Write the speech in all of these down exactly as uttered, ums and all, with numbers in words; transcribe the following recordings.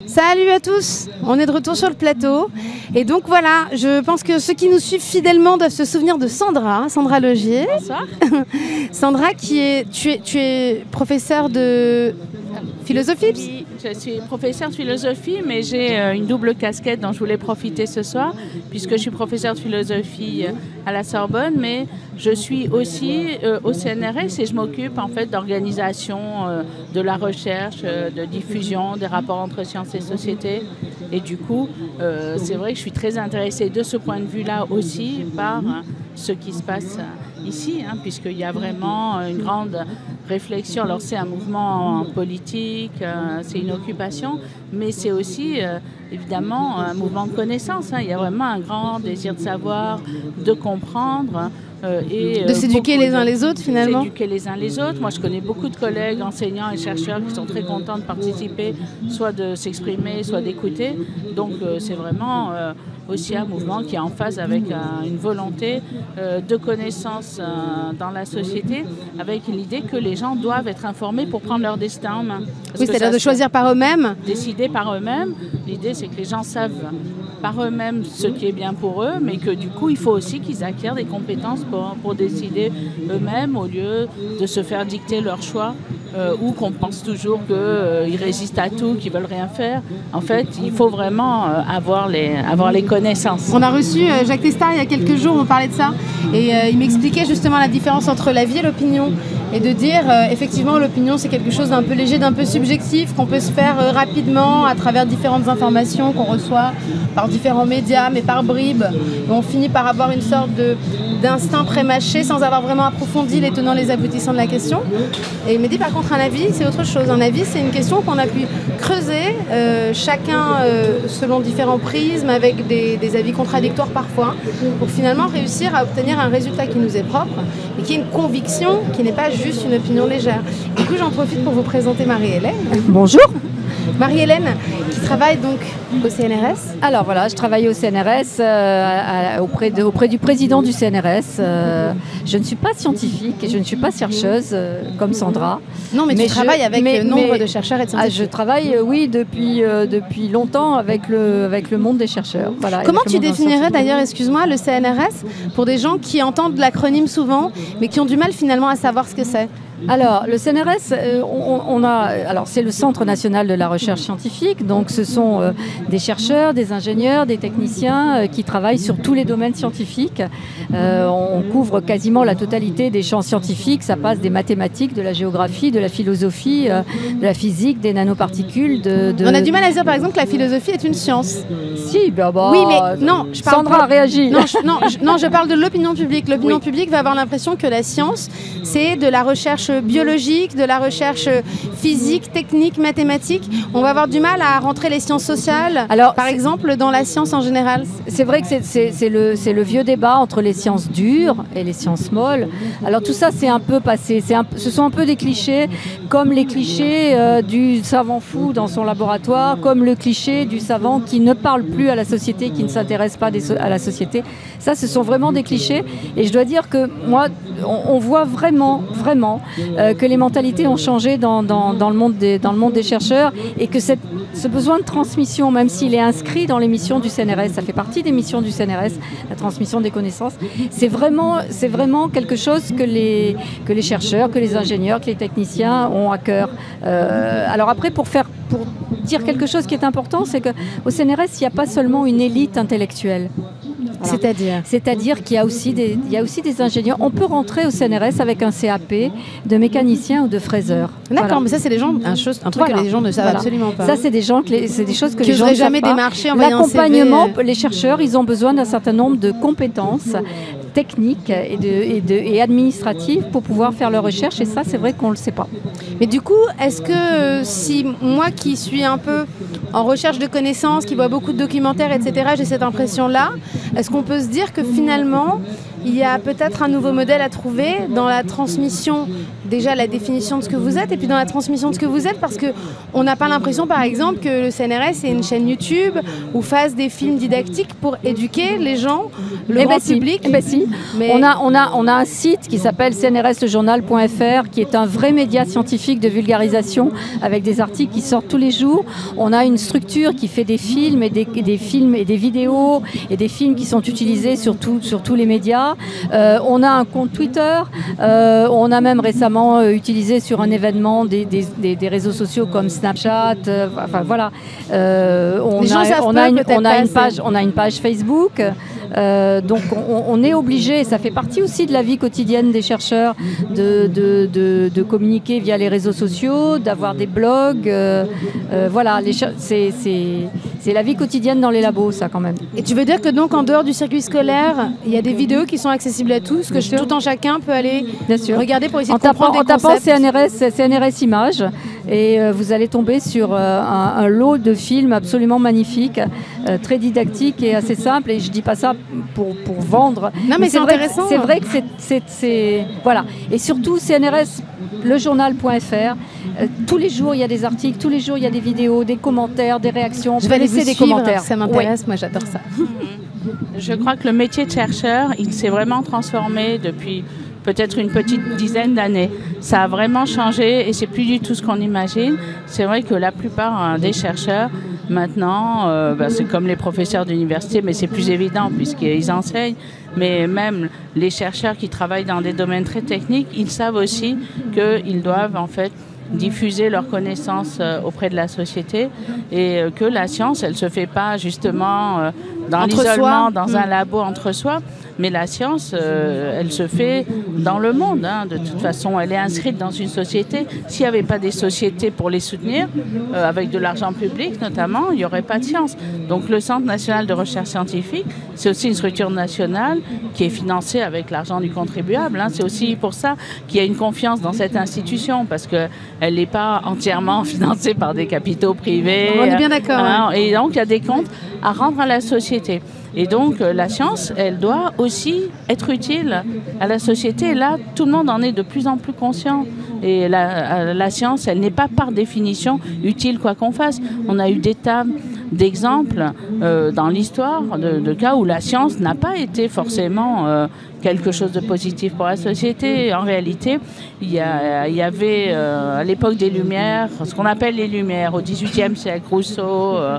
Salut à tous, on est de retour sur le plateau et donc voilà, je pense que ceux qui nous suivent fidèlement doivent se souvenir de Sandra, Sandra Logier. Bonsoir. Sandra qui est, tu es, tu es professeure de philosophie. Oui, je suis professeure de philosophie, mais j'ai euh, une double casquette dont je voulais profiter ce soir, puisque je suis professeure de philosophie euh, à la Sorbonne, mais je suis aussi euh, au C N R S et je m'occupe en fait d'organisation euh, de la recherche, euh, de diffusion des rapports entre sciences et société. Et du coup, euh, c'est vrai que je suis très intéressée de ce point de vue-là aussi par hein, ce qui se passe ici, hein, puisqu'il y a vraiment une grande réflexion. Alors c'est un mouvement politique, euh, c'est une occupation, mais c'est aussi euh, évidemment un mouvement de connaissance. Hein. Il y a vraiment un grand désir de savoir, de comprendre. Euh, et, de s'éduquer les uns les autres finalement. S'éduquer les uns les autres. Moi je connais beaucoup de collègues, enseignants et chercheurs qui sont très contents de participer, soit de s'exprimer, soit d'écouter. Donc euh, c'est vraiment euh, aussi un mouvement qui est en phase avec euh, une volonté euh, de connaissance euh, dans la société, avec l'idée que les gens doivent être informés pour prendre leur destin en main. Parce oui, c'est-à-dire de choisir par eux-mêmes. Décider par eux-mêmes. L'idée c'est que les gens savent par eux-mêmes ce qui est bien pour eux, mais que du coup il faut aussi qu'ils acquièrent des compétences pour, pour décider eux-mêmes au lieu de se faire dicter leur choix. Euh, ou qu'on pense toujours qu'ils euh, résistent à tout, qu'ils veulent rien faire. En fait, il faut vraiment euh, avoir, les, avoir les connaissances. On a reçu euh, Jacques Testard il y a quelques jours, on parlait de ça, et euh, il m'expliquait justement la différence entre la vie et l'opinion, et de dire euh, effectivement l'opinion c'est quelque chose d'un peu léger, d'un peu subjectif, qu'on peut se faire euh, rapidement à travers différentes informations qu'on reçoit par différents médias, mais par bribes, et on finit par avoir une sorte de, d'instinct prémâché sans avoir vraiment approfondi les tenants les aboutissants de la question. Et il me dit par contre un avis c'est autre chose. Un avis c'est une question qu'on a pu creuser, euh, chacun euh, selon différents prismes, avec des, des avis contradictoires parfois, pour finalement réussir à obtenir un résultat qui nous est propre et qui est une conviction, qui n'est pas juste une opinion légère. Du coup j'en profite pour vous présenter Marie-Hélène. Bonjour. Marie-Hélène qui travaille donc au C N R S. Alors voilà, je travaille au C N R S euh, à, auprès, de, auprès du président du C N R S. Euh, je ne suis pas scientifique et je ne suis pas chercheuse euh, comme Sandra. Non, mais, mais tu je, travailles avec mais, nombre mais, de chercheurs et de scientifiques. Ah, je travaille, euh, oui, depuis, euh, depuis longtemps avec le, avec le monde des chercheurs. Voilà, comment tu définirais d'ailleurs, excuse-moi, le C N R S pour des gens qui entendent l'acronyme souvent, mais qui ont du mal finalement à savoir ce que c'est? Alors, le C N R S, euh, on, on a, alors c'est le Centre national de la recherche scientifique, donc ce sont euh, des chercheurs, des ingénieurs, des techniciens euh, qui travaillent sur tous les domaines scientifiques. Euh, on couvre quasiment la totalité des champs scientifiques, ça passe des mathématiques, de la géographie, de la philosophie, euh, de la physique, des nanoparticules. De, de... On a du mal à dire par exemple que la philosophie est une science. Si, ben bah, oui, mais non, je parle Sandra pas... réagit. Non, je, non, je, non, je parle de l'opinion publique. L'opinion oui. publique va avoir l'impression que la science, c'est de la recherche biologique, de la recherche physique, technique, mathématique. On va avoir du mal à rentrer les sciences sociales, alors, par exemple, dans la science en général. C'est vrai que c'est le, le vieux débat entre les sciences dures et les sciences molles. Alors tout ça, c'est un peu passé. Un, ce sont un peu des clichés, comme les clichés euh, du savant fou dans son laboratoire, comme le cliché du savant qui ne parle plus à la société, qui ne s'intéresse pas des, à la société. Ça, ce sont vraiment des clichés. Et je dois dire que moi, on, on voit vraiment, vraiment euh, que les mentalités ont changé dans, dans, dans, le monde des, dans le monde des chercheurs et que cette, ce besoin de transmission, même s'il est inscrit dans les missions du C N R S, ça fait partie des missions du C N R S, la transmission des connaissances, c'est vraiment, c'est vraiment quelque chose que les, que les chercheurs, que les ingénieurs, que les techniciens ont à cœur. Euh, alors après, pour, faire, pour dire quelque chose qui est important, c'est qu'au C N R S, il n'y a pas seulement une élite intellectuelle. Voilà. C'est-à-dire C'est-à-dire qu'il y a aussi des, il y a aussi des ingénieurs. On peut rentrer au C N R S avec un C A P de mécanicien ou de fraiseur. D'accord, voilà. Mais ça c'est des gens, un, chose, un truc voilà. que les gens ne savent voilà. absolument pas. Ça c'est des gens, c'est des choses que, que les gens ne jamais démarcher. L'accompagnement, les chercheurs, ils ont besoin d'un certain nombre de compétences techniques et, de, et, de, et administratives pour pouvoir faire leur recherche. Et ça, c'est vrai qu'on ne le sait pas. Mais du coup, est-ce que si moi qui suis un peu en recherche de connaissances, qui vois beaucoup de documentaires, et cetera, j'ai cette impression-là, est-ce qu'on peut se dire que finalement, il y a peut-être un nouveau modèle à trouver dans la transmission, déjà la définition de ce que vous êtes, et puis dans la transmission de ce que vous êtes, parce qu'on n'a pas l'impression, par exemple, que le C N R S ait une chaîne YouTube ou fasse des films didactiques pour éduquer les gens, le eh grand ben si. public. Eh ben si. Mais... On, a, on, a, on a un site qui s'appelle C N R S le journal point F R, qui est un vrai média scientifique de vulgarisation, avec des articles qui sortent tous les jours. On a une structure qui fait des films et des, des films et des vidéos et des films qui sont utilisés sur, tout, sur tous les médias. Euh, on a un compte Twitter. Euh, on a même récemment euh, utilisé sur un événement des, des, des, des réseaux sociaux comme Snapchat. Euh, enfin voilà. Euh, on, les a, gens savent on, pas, a une, on, a une pas, page, on a une page Facebook. Euh, donc on, on est obligé, et ça fait partie aussi de la vie quotidienne des chercheurs, de, de, de, de communiquer via les réseaux sociaux, d'avoir des blogs. Euh, euh, voilà, c'est la vie quotidienne dans les labos, ça quand même. Et tu veux dire que donc en dehors du circuit scolaire, il y a des vidéos qui sont accessibles à tous, que Bien tout en chacun peut aller Bien sûr. regarder pour essayer en de comprendre tapant, des En concepts. tapant C N R S, C N R S Images, et euh, vous allez tomber sur euh, un, un lot de films absolument magnifiques, euh, très didactiques et assez simples. Et je dis pas ça pour, pour vendre. Non, mais c'est intéressant. C'est vrai que c'est... Voilà. Et surtout, C N R S le journal point F R, euh, tous les jours, il y a des articles, tous les jours, il y a des vidéos, des commentaires, des réactions. Je vais laisser des suivre, commentaires. Ça m'intéresse, ouais. Moi j'adore ça. Je crois que le métier de chercheur, il s'est vraiment transformé depuis peut-être une petite dizaine d'années. Ça a vraiment changé et c'est plus du tout ce qu'on imagine. C'est vrai que la plupart hein, des chercheurs, maintenant, euh, bah, c'est comme les professeurs d'université, mais c'est plus évident puisqu'ils enseignent. Mais même les chercheurs qui travaillent dans des domaines très techniques, ils savent aussi qu'ils doivent en fait diffuser leurs connaissances euh, auprès de la société et euh, que la science, elle ne se fait pas justement euh, dans l'isolement, dans mmh. un labo entre soi, mais la science, euh, elle se fait dans le monde. Hein. De toute façon, elle est inscrite dans une société. S'il n'y avait pas des sociétés pour les soutenir, euh, avec de l'argent public notamment, il n'y aurait pas de science. Donc le Centre national de recherche scientifique, c'est aussi une structure nationale qui est financée avec l'argent du contribuable. Hein. C'est aussi pour ça qu'il y a une confiance dans cette institution, parce qu'elle n'est pas entièrement financée par des capitaux privés. On est bien d'accord. Hein. Hein. Et donc il y a des comptes à rendre à la société. Et donc, euh, la science, elle doit aussi être utile à la société. Et là, tout le monde en est de plus en plus conscient. Et la, la science, elle n'est pas par définition utile quoi qu'on fasse. On a eu des tas d'exemples euh, dans l'histoire de, de cas où la science n'a pas été forcément euh, quelque chose de positif pour la société. En réalité, il y, a, il y avait euh, à l'époque des Lumières, ce qu'on appelle les Lumières, au dix-huitième siècle, Rousseau, euh,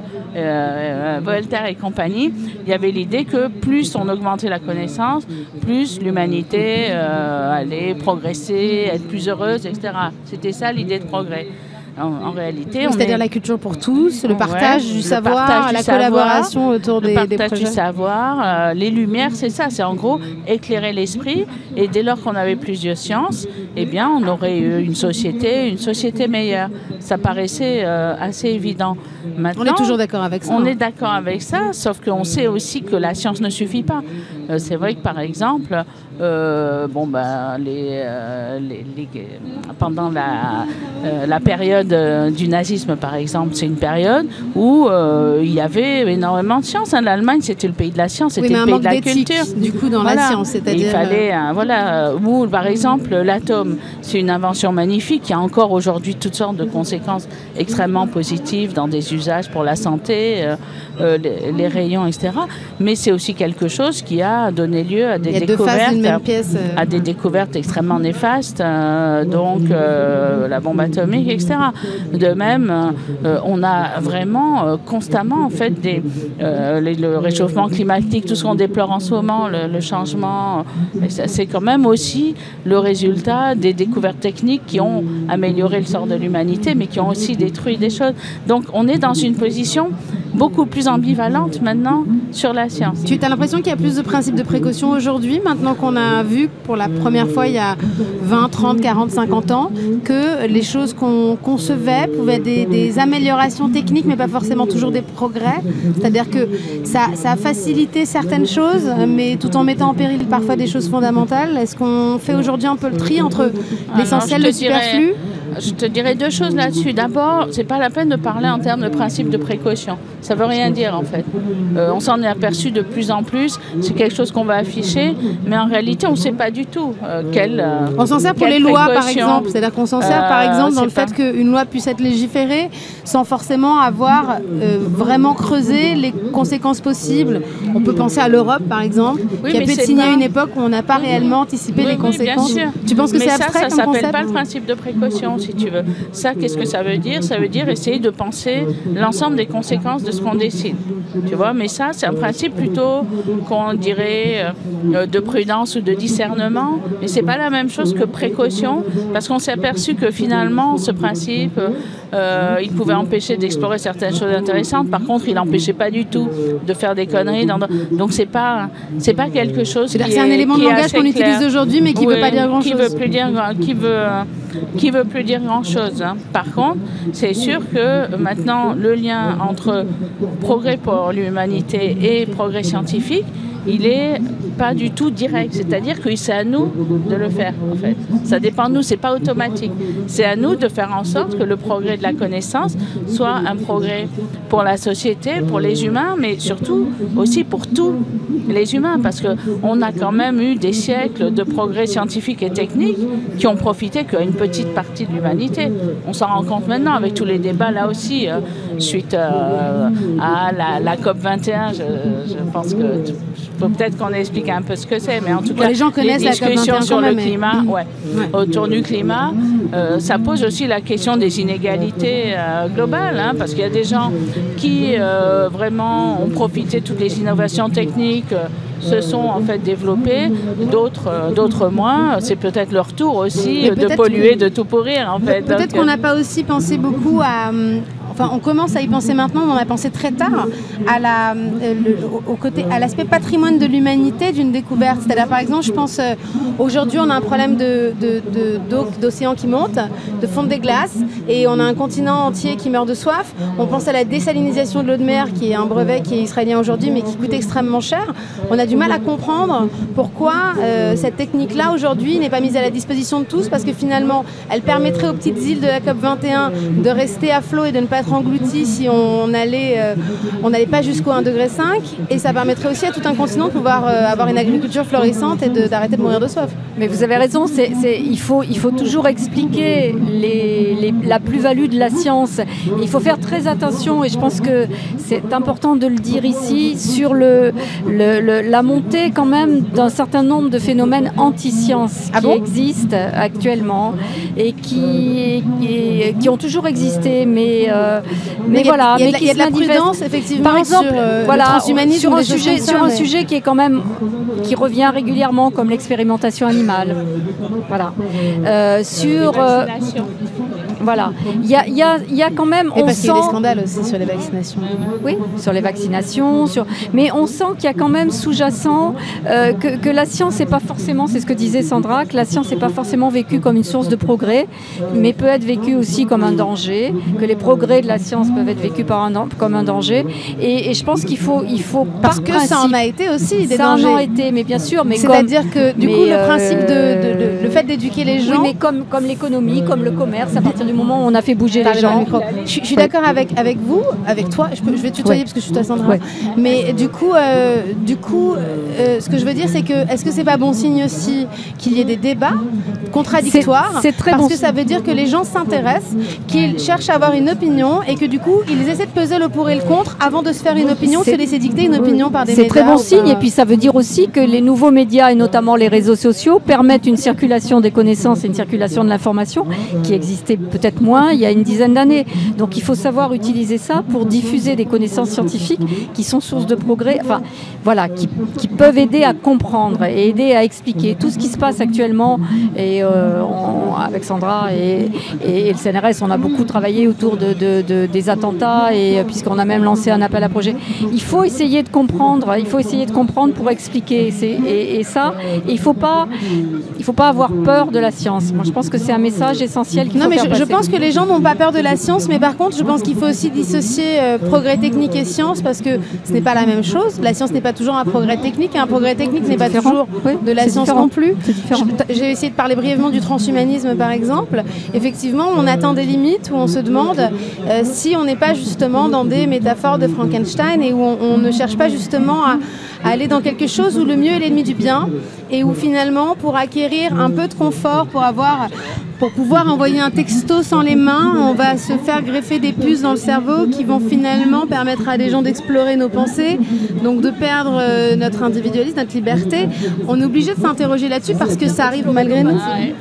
euh, Voltaire et compagnie, il y avait l'idée que plus on augmentait la connaissance, plus l'humanité euh, allait progresser, être plus heureuse, et cetera. C'était ça l'idée de progrès. En, en réalité, oui, c'est-à-dire est... la culture pour tous, le partage ouais, du le savoir, partage du la savoir, collaboration autour des, le partage des projets. du savoir, euh, les lumières, c'est ça, c'est en gros éclairer l'esprit. Et dès lors qu'on avait plus de sciences, eh bien, on aurait eu une société, une société meilleure. Ça paraissait euh, assez évident. Maintenant, on est toujours d'accord avec ça. On hein. est d'accord avec ça, sauf qu'on sait aussi que la science ne suffit pas. Euh, c'est vrai que par exemple, euh, bon ben les, euh, les, les pendant la euh, la période euh, du nazisme par exemple, c'est une période où euh, il y avait énormément de science. Hein. L'Allemagne, c'était le pays de la science, c'était oui, le pays de la culture. Du coup, dans voilà. la science, c'est-à-dire il fallait euh, voilà où par exemple l'atome, c'est une invention magnifique qui a encore aujourd'hui toutes sortes de conséquences extrêmement positives dans des usages pour la santé, euh, euh, les, les rayons, et cetera. Mais c'est aussi quelque chose qui a donné lieu à des il y a découvertes, deux faces d'une même pièce, euh... à des découvertes extrêmement néfastes, euh, donc euh, la bombe atomique, et cetera. De même, euh, on a vraiment euh, constamment en fait des, euh, les, le réchauffement climatique, tout ce qu'on déplore en ce moment, le, le changement, c'est quand même aussi le résultat des découvertes techniques qui ont amélioré le sort de l'humanité, mais qui ont aussi détruit des choses. Donc on est dans une position beaucoup plus ambivalente maintenant sur la science. Tu as l'impression qu'il y a plus de principes de précaution aujourd'hui, maintenant qu'on a vu pour la première fois il y a vingt, trente, quarante, cinquante ans, que les choses qu'on concevait pouvaient être des, des améliorations techniques, mais pas forcément toujours des progrès. C'est-à-dire que ça, ça a facilité certaines choses, mais tout en mettant en péril parfois des choses fondamentales. Est-ce qu'on fait aujourd'hui un peu le tri entre l'essentiel, le superflu ? je te dirais deux choses là-dessus. D'abord, c'est pas la peine de parler en termes de principe de précaution. Ça veut rien dire en fait. Euh, on s'en est aperçu de plus en plus. C'est quelque chose qu'on va afficher, mais en réalité, on ne sait pas du tout euh, quelle. Euh, on s'en sert pour les lois, par exemple. C'est-à-dire qu'on s'en sert, euh, par exemple, dans le fait qu'une loi puisse être légiférée sans forcément avoir euh, vraiment creusé les conséquences possibles. On peut penser à l'Europe, par exemple, oui, qui a pu être signée pas... à une époque où on n'a pas réellement anticipé oui, les oui, conséquences. Bien sûr. Tu penses que c'est abstrait comme concept ? Ça s'appelle pas ou... le principe de précaution, si tu veux. Ça, qu'est-ce que ça veut dire ? Ça veut dire essayer de penser l'ensemble des conséquences de ce qu'on décide. Tu vois, mais ça, c'est un principe plutôt qu'on dirait euh, de prudence ou de discernement, mais c'est pas la même chose que précaution, parce qu'on s'est aperçu que finalement, ce principe, euh, il pouvait empêcher d'explorer certaines choses intéressantes. Par contre, il n'empêchait pas du tout de faire des conneries. Dans... Donc, c'est pas, c'est pas quelque chose. C'est qui est, un élément de langage qu'on utilise aujourd'hui, mais qui ne oui, veut pas dire grand-chose. Qui veut plus dire, qui veut, qui veut plus dire grand-chose. Hein. Par contre, c'est sûr que maintenant, le lien entre progrès pour l'humanité et progrès scientifique, il est pas du tout direct. C'est-à-dire que c'est à nous de le faire, en fait. Ça dépend de nous, c'est pas automatique. C'est à nous de faire en sorte que le progrès de la connaissance soit un progrès pour la société, pour les humains, mais surtout aussi pour tous les humains, parce qu'on a quand même eu des siècles de progrès scientifiques et techniques qui ont profité qu'à une petite partie de l'humanité. On s'en rend compte maintenant avec tous les débats là aussi, euh, suite euh, à la, la COP vingt et un, je, je pense que faut peut-être qu'on explique un peu ce que c'est, mais en tout cas, les gens connaissent les discussions la COP sur vingt et un le climat, mais... ouais, ouais. autour du climat, euh, ça pose aussi la question des inégalités euh, globales, hein, parce qu'il y a des gens qui euh, vraiment ont profité de toutes les innovations techniques, euh, se sont en fait développées, d'autres euh, d'autres moins. C'est peut-être leur tour aussi euh, de polluer, de tout pourrir en fait. Peut-être qu'on n'a pas aussi pensé beaucoup à... Enfin, on commence à y penser maintenant, mais on a pensé très tard à la, euh, le, au côté, à l'aspect patrimoine de l'humanité d'une découverte. C'est-à-dire, par exemple, je pense euh, aujourd'hui, on a un problème de, de, de, d'eau, d'océan qui monte, de fonte des glaces, et on a un continent entier qui meurt de soif. On pense à la désalinisation de l'eau de mer, qui est un brevet qui est israélien aujourd'hui, mais qui coûte extrêmement cher. On a du mal à comprendre pourquoi euh, cette technique-là aujourd'hui n'est pas mise à la disposition de tous, parce que finalement, elle permettrait aux petites îles de la COP vingt et un de rester à flot et de ne pas être engloutis si on allait, euh, on n'allait pas jusqu'au un degré cinq, et ça permettrait aussi à tout un continent de pouvoir euh, avoir une agriculture florissante et de, d'arrêter de mourir de soif. Mais vous avez raison, c'est, c'est, il, faut, il faut toujours expliquer les, les, la plus-value de la science. Il faut faire très attention, et je pense que c'est important de le dire ici, sur le, le, le, la montée quand même d'un certain nombre de phénomènes anti-science ah qui bon existent actuellement et qui, qui, qui ont toujours existé, mais euh, mais, mais voilà, il y a, mais il y a de la prudence effectivement. Par exemple, sur euh, voilà, le transhumanisme, sur un sujet, ça, sur un mais... sujet qui est quand même qui revient régulièrement, comme l'expérimentation animale. Voilà. Euh, sur euh, voilà, il y a, il y a, il y a quand même. Et on parce sent... qu'il y a des scandales aussi sur les vaccinations. Oui, sur les vaccinations, sur. Mais on sent qu'il y a quand même sous-jacent euh, que, que la science n'est pas forcément, c'est ce que disait Sandra, que la science n'est pas forcément vécue comme une source de progrès, mais peut être vécue aussi comme un danger, que les progrès de la science peuvent être vécus par un, comme un danger. Et, et je pense qu'il faut, il faut parce par que principe, ça en a été aussi des ça dangers. Ça en a été, mais bien sûr, mais c'est-à-dire que du mais coup le euh, principe de, de, de le fait d'éduquer les gens. Oui, mais comme comme l'économie, comme le commerce, à partir du moment où on a fait bouger les gens. Je, je suis d'accord avec avec vous, avec toi. Je, peux, je vais te tutoyer ouais. parce que je suis toi Sandra. Ouais. Mais du coup, euh, du coup, euh, ce que je veux dire, c'est que est-ce que c'est pas bon signe aussi qu'il y ait des débats contradictoires, c'est, c'est très parce bon que ça veut dire que les gens s'intéressent, qu'ils cherchent à avoir une opinion et que du coup, ils essaient de peser le pour et le contre avant de se faire une opinion, de se laisser dicter une opinion par des c'est médias. C'est très bon signe, par... et puis ça veut dire aussi que les nouveaux médias, et notamment les réseaux sociaux, permettent une circulation des connaissances et une circulation de l'information qui existait peut-être moins il y a une dizaine d'années. Donc il faut savoir utiliser ça pour diffuser des connaissances scientifiques qui sont source de progrès, enfin voilà, qui, qui peuvent aider à comprendre et aider à expliquer tout ce qui se passe actuellement. Et euh, on, avec Sandra et, et, et le C N R S, on a beaucoup travaillé autour de, de, de, des attentats, et puisqu'on a même lancé un appel à projet. Il faut essayer de comprendre, il faut essayer de comprendre pour expliquer. C'est, et, et ça, et il faut pas, il faut pas avoir peur de la science. Moi, je pense que c'est un message essentiel qu'il faut non, mais faire je, passer. je pense que les gens n'ont pas peur de la science, mais par contre, je pense qu'il faut aussi dissocier euh, progrès technique et science, parce que ce n'est pas la même chose. La science n'est pas toujours un progrès technique, et un progrès technique n'est pas toujours oui, de la science différent. non plus. Différent. J'ai essayé de parler brièvement du transhumanisme, par exemple. Effectivement, on atteint des limites où on se demande euh, si on n'est pas justement dans des métaphores de Frankenstein et où on, on ne cherche pas justement à, à aller dans quelque chose où le mieux est l'ennemi du bien, et où finalement, pour acquérir un peu de confort, pour avoir... Pour pouvoir envoyer un texto sans les mains, on va se faire greffer des puces dans le cerveau qui vont finalement permettre à des gens d'explorer nos pensées, donc de perdre euh, notre individualisme, notre liberté. On est obligé de s'interroger là-dessus parce que ça arrive malgré nous. Hein ?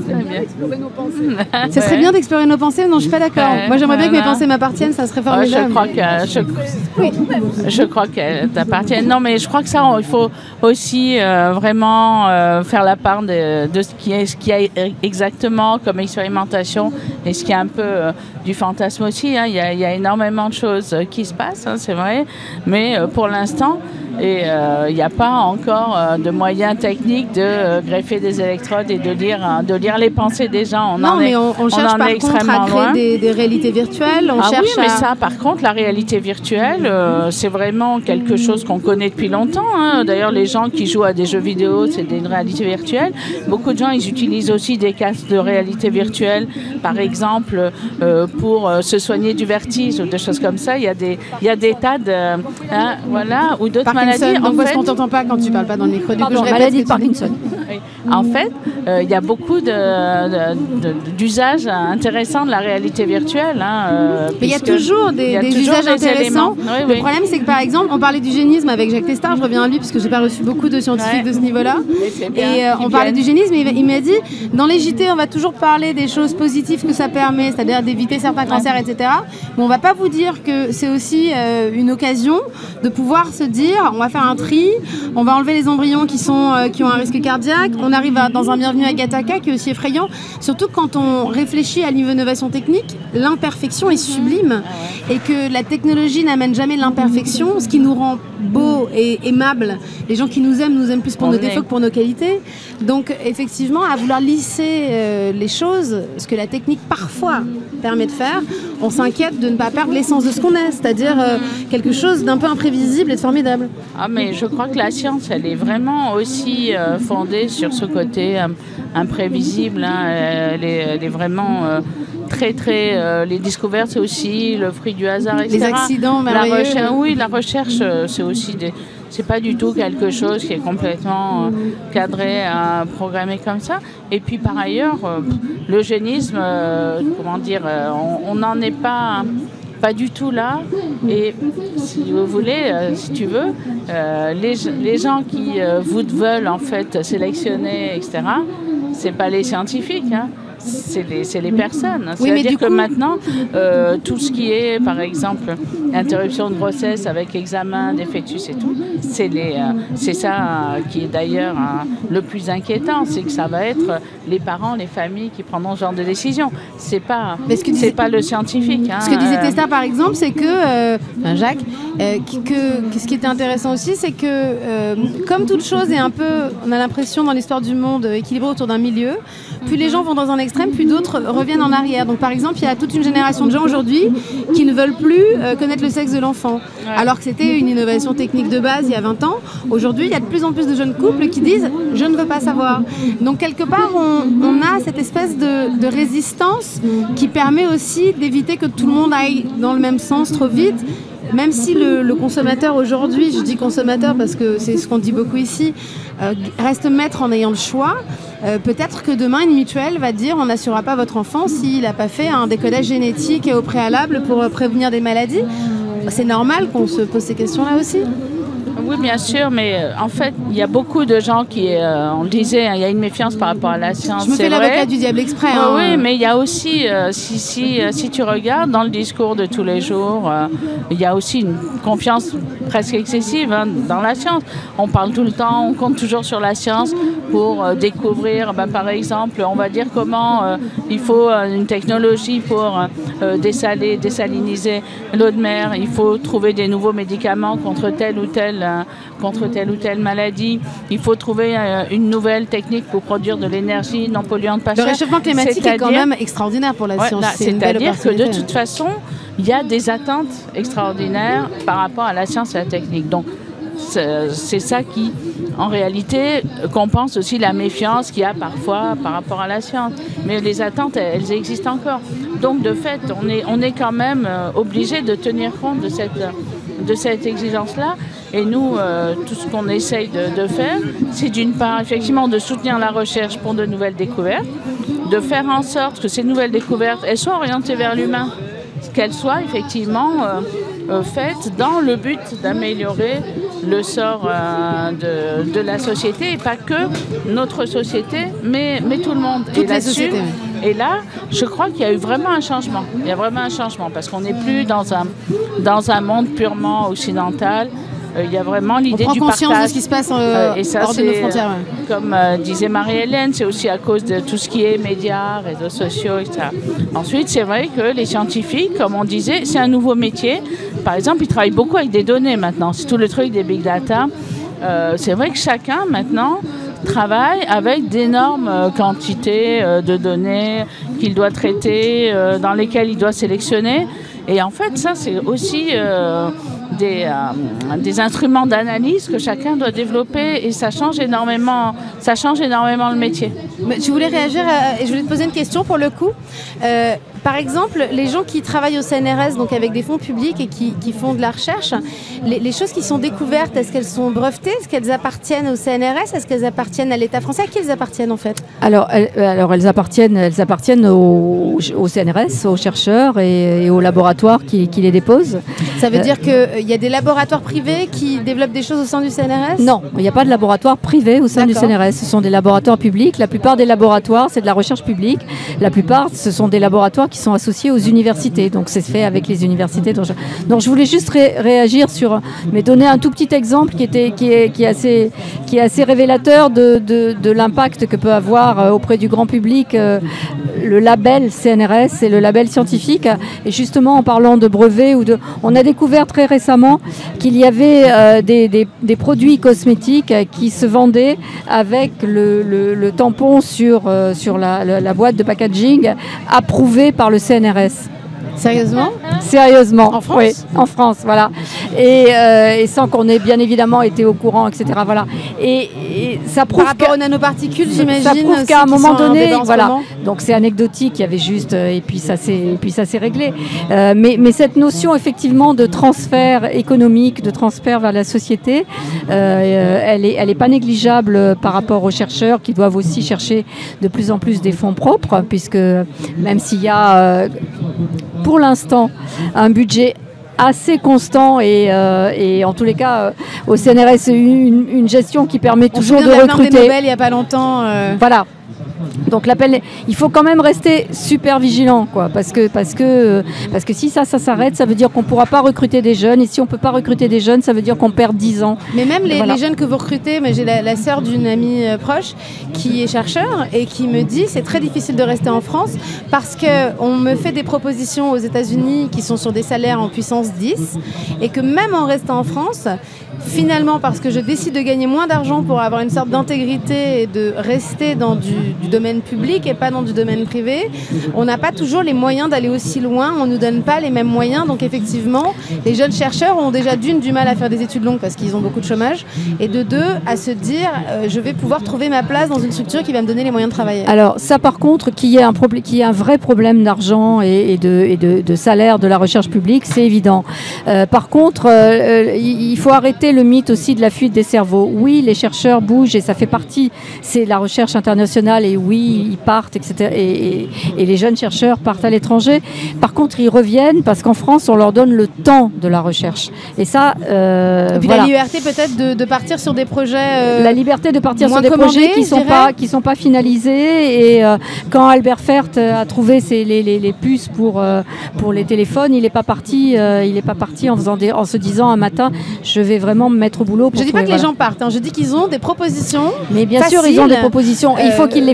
Ça serait bien d'explorer nos pensées, non, je suis pas d'accord. Ouais, Moi, j'aimerais bien voilà. que mes pensées m'appartiennent, ça serait Ouais, formidable. je crois que je, Oui. je crois qu'elles t'appartiennent. Non, mais je crois que ça, il faut aussi euh, vraiment euh, faire la part de, de ce qui est, ce qui a exactement comme expérimentation et ce qui est un peu euh, du fantasme aussi. Hein. Il y a, il y a énormément de choses euh, qui se passent, hein, c'est vrai, mais euh, pour l'instant, et euh, il n'y a pas encore euh, de moyens techniques de euh, greffer des électrodes et de lire, euh, de lire les pensées des gens. On non, en mais est, on, on cherche en par est contre à extrêmement créer loin. des, des réalités virtuelles. On Ah cherche oui, mais à... ça, par contre, la réalité virtuelle, euh, c'est vraiment quelque chose qu'on connaît depuis longtemps. Hein. D'ailleurs, les gens qui jouent à des jeux vidéo, c'est une réalité virtuelle. Beaucoup de gens, ils utilisent aussi des casques de réalité virtuelle, par exemple, euh, pour euh, se soigner du vertige ou des choses comme ça. Il y a des, il y a des tas de... Hein, voilà, ou d'autres maladies. Donc, En parce fait, qu'on t'entend pas quand tu parles pas dans le micro. Du Pardon, coup, je répète maladie ce de que tu dis. Parkinson. oui. En fait, euh, il y a beaucoup de, de, de, d'usages intéressants de la réalité virtuelle. Hein, euh, Mais il y a puisque toujours des, il y a des toujours usages des intéressants. éléments. Oui, Le oui. problème, c'est que par exemple, on parlait du génisme avec Jacques Testard. Je reviens à lui parce que j'ai pas reçu beaucoup de scientifiques Ouais. de ce niveau-là. Et c'est bien Et euh, qu'ils on parlait viennent. du génisme. Et il, il m'a dit, dans les J T, on va toujours parler des choses positives que ça permet, c'est-à-dire d'éviter certains cancers, et cetera. Mais on va pas vous dire que c'est aussi euh, une occasion de pouvoir se dire, on va faire un tri, on va enlever les embryons qui sont euh, qui ont un risque cardiaque. On arrive à, dans un bienvenu à Gattaca qui est aussi effrayant. Surtout quand on réfléchit à l'innovation technique, l'imperfection est sublime et que la technologie n'amène jamais l'imperfection, ce qui nous rend beau et aimable. Les gens qui nous aiment nous aiment plus pour On nos est. défauts que pour nos qualités. Donc effectivement, à vouloir lisser euh, les choses, ce que la technique parfois permet de faire, on s'inquiète de ne pas perdre l'essence de ce qu'on est, c'est-à-dire euh, quelque chose d'un peu imprévisible et de formidable. Ah, mais je crois que la science, elle est vraiment aussi euh, fondée sur ce côté euh, imprévisible. Hein. Elle, est, elle est vraiment euh, très, très... Euh, les découvertes, c'est aussi le fruit du hasard, et cetera. Les accidents La merveilleux. recherche, oui, la recherche, euh, c'est aussi des... C'est pas du tout quelque chose qui est complètement euh, cadré, euh, programmé comme ça. Et puis par ailleurs, euh, l'eugénisme, euh, comment dire, euh, on n'en est pas... Pas du tout là. Et si vous voulez, euh, si tu veux, euh, les, les gens qui euh, vous veulent en fait sélectionner, et cetera, c'est pas les scientifiques, hein. C'est les, c'est les personnes. Oui, mais C'est-à-dire du que coup- maintenant, euh, tout ce qui est, par exemple, interruption de grossesse avec examen des fœtus et tout, c'est les, euh, c'est ça euh, qui est d'ailleurs euh, le plus inquiétant, c'est que ça va être les parents, les familles qui prendront ce genre de décision. C'est pas, Mais ce que c'est disait- pas le scientifique. Hein, Ce que disait euh, Testa par exemple, c'est que, euh, enfin, Jacques, euh, que, que ce qui était intéressant aussi, c'est que euh, comme toute chose est un peu, on a l'impression dans l'histoire du monde équilibrée autour d'un milieu, plus les gens vont dans un extrême, plus d'autres reviennent en arrière. Donc par exemple, il y a toute une génération de gens aujourd'hui qui ne veulent plus euh, connaître le sexe de l'enfant, alors que c'était une innovation technique de base il y a vingt ans. Aujourd'hui, il y a de plus en plus de jeunes couples qui disent « je ne veux pas savoir ». Donc quelque part, on, on a cette espèce de, de résistance qui permet aussi d'éviter que tout le monde aille dans le même sens trop vite. Même si le, le consommateur aujourd'hui, je dis consommateur parce que c'est ce qu'on dit beaucoup ici, euh, reste maître en ayant le choix, euh, peut-être que demain une mutuelle va dire on n'assurera pas votre enfant s'il n'a pas fait un décodage génétique au préalable pour euh, prévenir des maladies. C'est normal qu'on se pose ces questions-là aussi. Oui, bien sûr, mais euh, en fait, il y a beaucoup de gens qui, euh, on le disait, hein, il y a une méfiance par rapport à la science. Je me c'est fais vrai. l'avocat du diable exprès. Oui, hein. oui, mais il y a aussi, euh, si, si, euh, si tu regardes dans le discours de tous les jours, euh, il y a aussi une confiance presque excessive hein, dans la science. On parle tout le temps, on compte toujours sur la science pour euh, découvrir, ben, par exemple, on va dire comment euh, il faut euh, une technologie pour euh, dessaler, dessaliniser l'eau de mer, il faut trouver des nouveaux médicaments contre telle ou telle nouvelle euh, contre telle ou telle maladie. Il faut trouver euh, une nouvelle technique pour produire de l'énergie non polluante pas chère. Le réchauffement climatique est quand même extraordinaire pour la ouais, science. C'est-à-dire que de toute façon, il y a des attentes extraordinaires par rapport à la science et la technique. Donc, c'est ça qui, en réalité, compense aussi la méfiance qu'il y a parfois par rapport à la science. Mais les attentes, elles existent encore. Donc, de fait, on est, on est quand même obligé de tenir compte de cette, de cette exigence-là. Et nous, euh, tout ce qu'on essaye de, de faire, c'est d'une part, effectivement, de soutenir la recherche pour de nouvelles découvertes, de faire en sorte que ces nouvelles découvertes, elles soient orientées vers l'humain, qu'elles soient effectivement euh, euh, faites dans le but d'améliorer le sort euh, de, de la société, et pas que notre société, mais, mais tout le monde. Toutes les sociétés. Et là, je crois qu'il y a eu vraiment un changement. Il y a vraiment un changement, parce qu'on n'est plus dans un, dans un monde purement occidental. Il y a vraiment l'idée du partage. On prend conscience de ce qui se passe euh, et ça, hors de nos frontières. Ouais. Comme euh, disait Marie-Hélène, c'est aussi à cause de tout ce qui est médias, réseaux sociaux, et cetera. Ensuite, c'est vrai que les scientifiques, comme on disait, c'est un nouveau métier. Par exemple, ils travaillent beaucoup avec des données maintenant. C'est tout le truc des big data. Euh, c'est vrai que chacun, maintenant, travaille avec d'énormes euh, quantités euh, de données qu'il doit traiter, euh, dans lesquelles il doit sélectionner. Et en fait, ça, c'est aussi... Euh, Des, euh, des instruments d'analyse que chacun doit développer, et ça change énormément, ça change énormément le métier. Mais je voulais réagir à, et je voulais te poser une question pour le coup. Euh, par exemple, les gens qui travaillent au C N R S, donc avec des fonds publics et qui, qui font de la recherche, les, les choses qui sont découvertes, est-ce qu'elles sont brevetées? Est-ce qu'elles appartiennent au C N R S? Est-ce qu'elles appartiennent à l'État français? À qui elles appartiennent en fait? Alors, elles, alors elles appartiennent, elles appartiennent au, au C N R S, aux chercheurs et, et aux laboratoires qui, qui les déposent. Ça veut euh, dire qu'il y a des laboratoires privés qui développent des choses au sein du C N R S? Non, il n'y a pas de laboratoire privé au sein du C N R S. Ce sont des laboratoires publics. La plupart des laboratoires, c'est de la recherche publique. La plupart, ce sont des laboratoires qui sont associés aux universités. Donc, c'est fait avec les universités. Donc, je, donc, je voulais juste ré, réagir sur, mais donner un tout petit exemple qui, était, qui, est, qui, est, assez, qui est assez révélateur de, de, de l'impact que peut avoir auprès du grand public euh, le label C N R S et le label scientifique. Et justement, en parlant de brevets, ou de, on a découvert très récemment qu'il y avait euh, des, des, des produits cosmétiques qui se vendaient avec le, le, le tampon sur, euh, sur la, la, la boîte de packaging approuvé par le C N R S. Sérieusement? Sérieusement. En France? Oui, en France, voilà. Et, euh, et sans qu'on ait bien évidemment été au courant, et cetera. Voilà. Et, et ça prouve par rapport aux nanoparticules, j'imagine. Ça prouve qu'à un moment donné, voilà. Donc c'est anecdotique, il y avait juste, et puis ça s'est, et puis ça s'est réglé. Euh, mais, mais cette notion effectivement de transfert économique, de transfert vers la société, euh, elle est, elle est pas négligeable par rapport aux chercheurs qui doivent aussi chercher de plus en plus des fonds propres, puisque même s'il y a euh, pour l'instant un budget assez constant et, euh, et en tous les cas euh, au C N R S une, une gestion qui permet On toujours de, de recruter. Des Nobel il n'y a pas longtemps. Euh... Voilà. Donc l'appel, il faut quand même rester super vigilant, quoi, parce que parce que parce que si ça ça s'arrête, ça veut dire qu'on ne pourra pas recruter des jeunes, et si on ne peut pas recruter des jeunes, ça veut dire qu'on perd dix ans. Mais même les, voilà. les jeunes que vous recrutez, mais j'ai la, la sœur d'une amie euh, proche qui est chercheur et qui me dit c'est très difficile de rester en France parce que on me fait des propositions aux États-Unis qui sont sur des salaires en puissance dix, et que même en restant en France, finalement, parce que je décide de gagner moins d'argent pour avoir une sorte d'intégrité et de rester dans du, du domaine public et pas dans du domaine privé, on n'a pas toujours les moyens d'aller aussi loin, on ne nous donne pas les mêmes moyens. Donc effectivement, les jeunes chercheurs ont déjà d'une du mal à faire des études longues parce qu'ils ont beaucoup de chômage, et de deux à se dire euh, je vais pouvoir trouver ma place dans une structure qui va me donner les moyens de travailler. Alors ça par contre, qu'il y ait un, problème, qu'il y ait un vrai problème d'argent et, et, de, et de, de salaire de la recherche publique, c'est évident. Euh, par contre, euh, il faut arrêter le mythe aussi de la fuite des cerveaux. Oui, les chercheurs bougent et ça fait partie, c'est la recherche internationale, et oui, ils partent, et cetera. Et, et, et les jeunes chercheurs partent à l'étranger. Par contre, ils reviennent parce qu'en France, on leur donne le temps de la recherche. Et ça, euh, et puis voilà. La liberté peut-être de, de partir sur des projets. Euh, la liberté de partir sur des projets qui sont pas qui sont pas finalisés. Et euh, quand Albert Fert a trouvé ses, les, les, les puces pour euh, pour les téléphones, il n'est pas parti. Euh, il est pas parti en faisant des, en se disant un matin, je vais vraiment me mettre au boulot. Pour je dis trouver, pas que voilà. les gens partent. Hein, je dis qu'ils ont des propositions. Mais bien faciles. sûr, ils ont des propositions. Et il faut qu'ils les fassent.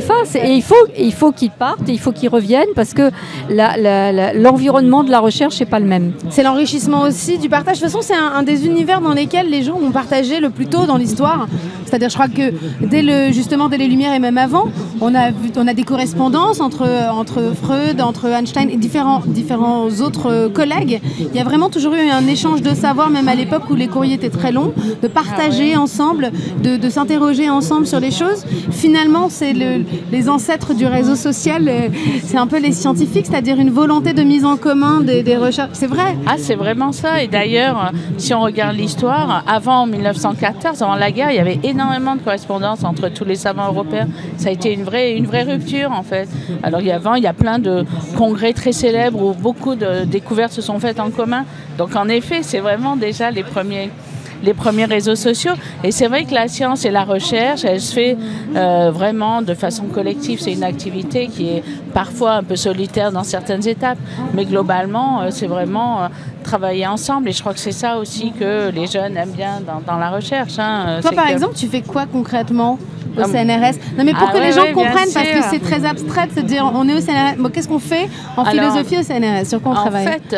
fassent. Et il faut, il faut qu'ils partent, et il faut qu'ils reviennent parce que la, la, la, l'environnement de la recherche n'est pas le même. C'est l'enrichissement aussi du partage. De toute façon, c'est un, un des univers dans lesquels les gens ont partagé le plus tôt dans l'histoire. C'est-à-dire, je crois que dès le, justement dès les Lumières et même avant, on a, vu, on a des correspondances entre, entre Freud, entre Einstein et différents, différents autres collègues. Il y a vraiment toujours eu un échange de savoir, même à l'époque où les courriers étaient très longs, de partager ensemble, de, de s'interroger ensemble sur les choses. Finalement, c'est le, les ancêtres du réseau social, c'est un peu les scientifiques, c'est-à-dire une volonté de mise en commun des, des recherches. C'est vrai. Ah, c'est vraiment ça. Et d'ailleurs, si on regarde l'histoire, avant mille neuf cent quatorze, avant la guerre, il y avait énormément de correspondances entre tous les savants européens. Ça a été une vraie, une vraie rupture, en fait. Alors, il y a, avant, il y a plein de congrès très célèbres où beaucoup de découvertes se sont faites en commun. Donc, en effet, c'est vraiment déjà les premiers... les premiers réseaux sociaux. Et c'est vrai que la science et la recherche, elle se fait euh, vraiment de façon collective. C'est une activité qui est parfois un peu solitaire dans certaines étapes, mais globalement, euh, c'est vraiment euh, travailler ensemble. Et je crois que c'est ça aussi que les jeunes aiment bien dans, dans la recherche. Hein. Toi, par que... exemple, tu fais quoi concrètement au C N R S? Non, mais pour ah, que ouais, les gens ouais, comprennent, parce sûr. que c'est très abstrait de se dire on est au C N R S. Bon, qu'est-ce qu'on fait en Alors, philosophie au C N R S? Sur quoi on en travaille? En fait,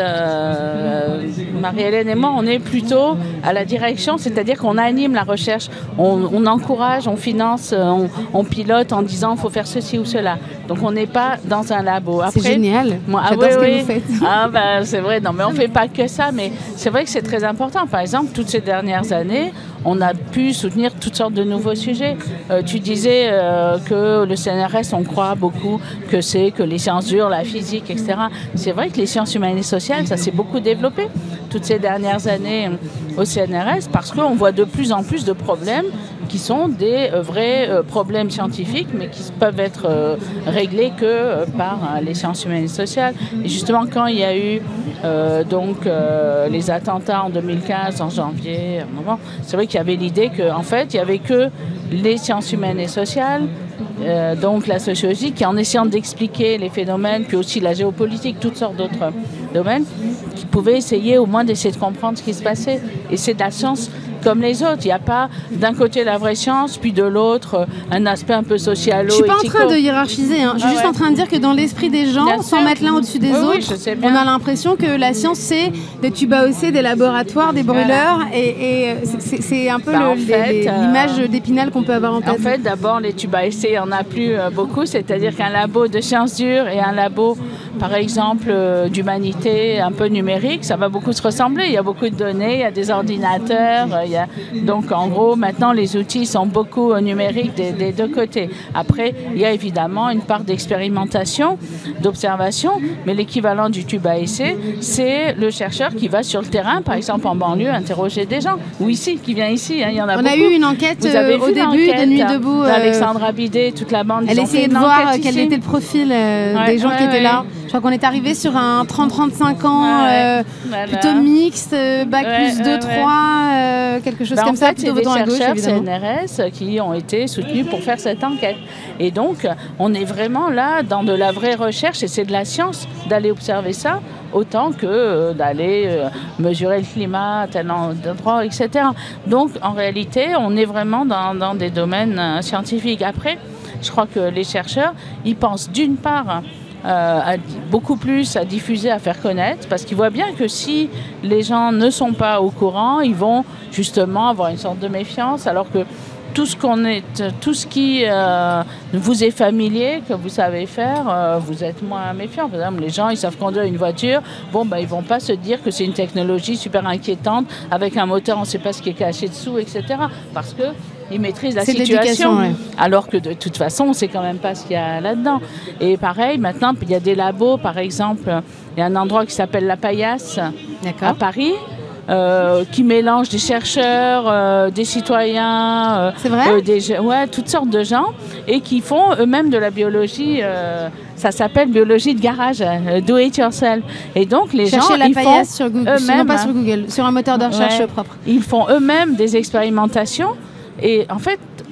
euh, Marie-Hélène et moi, on est plutôt à la direction, c'est-à-dire qu'on anime la recherche, on, on encourage, on finance, on, on pilote en disant il faut faire ceci ou cela. Donc on n'est pas dans un labo. C'est génial. Moi, J'adore ah, oui, ce que oui. vous faites. Ah, ben, c'est vrai, non, mais on ne fait pas que ça, mais c'est vrai que c'est très important. Par exemple, toutes ces dernières années, on a pu soutenir toutes sortes de nouveaux sujets. Euh, tu disais euh, que le C N R S, on croit beaucoup que c'est que les sciences dures, la physique, et cetera. C'est vrai que les sciences humaines et sociales, ça s'est beaucoup développé toutes ces dernières années au C N R S parce qu'on voit de plus en plus de problèmes qui sont des euh, vrais euh, problèmes scientifiques, mais qui peuvent être euh, réglés que euh, par euh, les sciences humaines et sociales. Et justement, quand il y a eu euh, donc euh, les attentats en deux mille quinze, en janvier, à un moment, c'est vrai qu'il y avait l'idée qu'en fait, il n'y avait que les sciences humaines et sociales, euh, donc la sociologie, qui en essayant d'expliquer les phénomènes, puis aussi la géopolitique, toutes sortes d'autres domaines, qui pouvaient essayer au moins d'essayer de comprendre ce qui se passait. Et c'est de la science comme les autres. Il n'y a pas d'un côté la vraie science, puis de l'autre un aspect un peu socialo. Je ne suis pas en train de hiérarchiser, hein. Je suis ah juste ouais. en train de dire que dans l'esprit des gens, bien sans sûr. Mettre l'un au-dessus des oui, autres, oui, je sais bien. On a l'impression que la science c'est des tubes à hausser, des laboratoires, des brûleurs, voilà. et, et c'est, c'est un peu bah, le, fait, les, euh, l'image d'Épinal qu'on peut avoir en tête. En fait, d'abord, les tubes à essai, il n'y en a plus euh, beaucoup, c'est-à-dire qu'un labo de sciences dures et un labo, par exemple, euh, d'humanité un peu numérique, ça va beaucoup se ressembler. Il y a beaucoup de données, il y a des ordinateurs, euh, il y a... donc en gros, maintenant, les outils sont beaucoup numériques des, des deux côtés. Après, il y a évidemment une part d'expérimentation, d'observation, mais l'équivalent du tube à essai, c'est le chercheur qui va sur le terrain, par exemple en banlieue, interroger des gens. Ou ici, qui vient ici, hein, il y en a On beaucoup. On a eu une enquête euh, au début de Nuit debout. Euh, D'Alexandra Bidet, toute la bande. Elle essayait de voir quel était le profil euh, ouais, des gens ouais, qui étaient ouais. là. Je crois qu'on est arrivé sur un trente à trente-cinq ans, ouais, euh, voilà. plutôt mixte, bac ouais, plus deux trois, ouais. euh, quelque chose ben, comme en ça, fait, plutôt c'est des votant à gauche, chercheurs évidemment. C N R S qui ont été soutenus pour faire cette enquête. Et donc, on est vraiment là dans de la vraie recherche, et c'est de la science d'aller observer ça, autant que euh, d'aller euh, mesurer le climat à tel endroit, et cetera. Donc, en réalité, on est vraiment dans, dans des domaines euh, scientifiques. Après, je crois que les chercheurs, ils pensent d'une part euh, à, beaucoup plus à diffuser, à faire connaître, parce qu'ils voient bien que si les gens ne sont pas au courant, ils vont justement avoir une sorte de méfiance, alors que tout ce qu'on est, tout ce qui euh, vous est familier, que vous savez faire, euh, vous êtes moins méfiant. Par exemple, les gens, ils savent conduire une voiture. Bon, ben, ils vont pas se dire que c'est une technologie super inquiétante avec un moteur, on ne sait pas ce qui est caché dessous, et cetera. Parce que ils maîtrisent la c'est situation. Ouais. Alors que de toute façon, on ne sait quand même pas ce qu'il y a là-dedans. Et pareil, maintenant, il y a des labos, par exemple, il y a un endroit qui s'appelle La Paillasse à Paris. Euh, qui mélange des chercheurs, euh, des citoyens, euh, c'est vrai euh, des, ouais, toutes sortes de gens, et qui font eux-mêmes de la biologie. Euh, ça s'appelle biologie de garage, euh, do it yourself. Et donc les Cherchez gens, la ils font sur Google, eux-mêmes, pas sur Google, sur un moteur de recherche ouais, propre. Ils font eux-mêmes des expérimentations, et en fait,